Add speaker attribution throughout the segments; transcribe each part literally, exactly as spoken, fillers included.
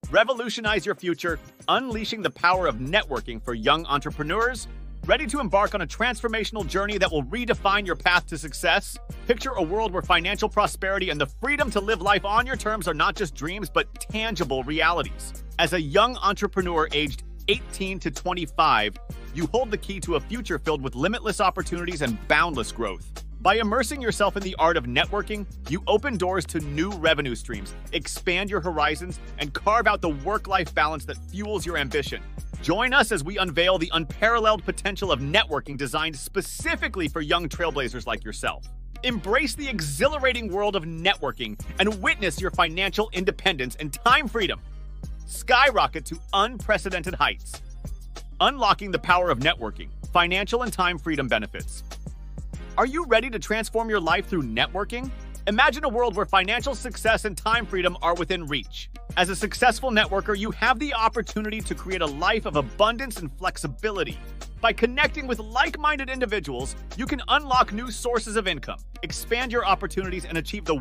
Speaker 1: Revolutionize your future, unleashing the power of networking for young entrepreneurs. Ready to embark on a transformational journey that will redefine your path to success? Picture a world where financial prosperity and the freedom to live life on your terms are not just dreams, but tangible realities. As a young entrepreneur aged eighteen to twenty-five, you hold the key to a future filled with limitless opportunities and boundless growth. By immersing yourself in the art of networking, you open doors to new revenue streams, expand your horizons, and carve out the work-life balance that fuels your ambition. Join us as we unveil the unparalleled potential of networking designed specifically for young trailblazers like yourself. Embrace the exhilarating world of networking and witness your financial independence and time freedom skyrocket to unprecedented heights. Unlocking the power of networking, financial and time freedom benefits. Are you ready to transform your life through networking? Imagine a world where financial success and time freedom are within reach. As a successful networker, you have the opportunity to create a life of abundance and flexibility. By connecting with like-minded individuals, you can unlock new sources of income, expand your opportunities, and achieve the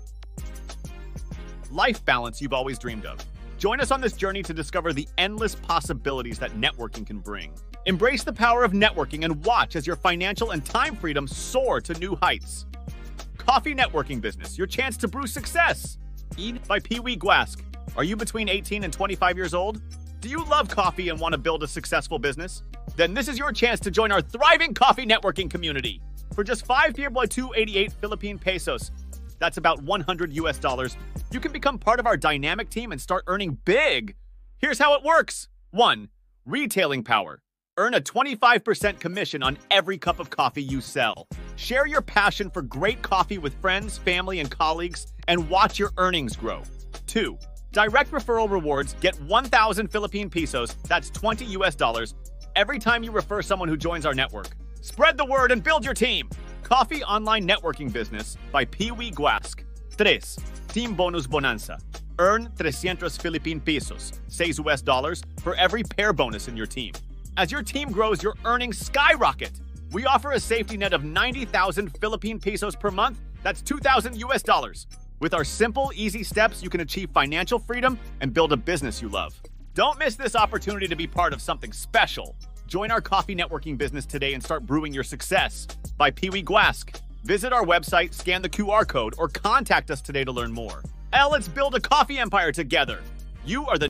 Speaker 1: work-life balance you've always dreamed of. Join us on this journey to discover the endless possibilities that networking can bring. Embrace the power of networking and watch as your financial and time freedom soar to new heights. Coffee Networking Business, your chance to brew success. Eat by Pee Wee Gwask. Are you between eighteen and twenty-five years old? Do you love coffee and want to build a successful business? Then this is your chance to join our thriving coffee networking community. For just five two hundred eighty-eight Philippine pesos, that's about one hundred U S dollars, you can become part of our dynamic team and start earning big. Here's how it works. one. Retailing power. Earn a twenty-five percent commission on every cup of coffee you sell. Share your passion for great coffee with friends, family, and colleagues, and watch your earnings grow. two. Direct referral rewards. Get one thousand Philippine pesos, that's twenty U S dollars, every time you refer someone who joins our network. Spread the word and build your team. Coffee Online Networking Business by Pee Wee Gwask. three. Team Bonus Bonanza. Earn three hundred Philippine pesos, six U S dollars, for every pair bonus in your team. As your team grows, your earnings skyrocket. We offer a safety net of ninety thousand Philippine pesos per month. That's two thousand U S dollars. With our simple, easy steps, you can achieve financial freedom and build a business you love. Don't miss this opportunity to be part of something special. Join our coffee networking business today and start brewing your success. By Pee Wee Gwask. Visit our website, scan the Q R code, or contact us today to learn more. And let's build a coffee empire together. You are the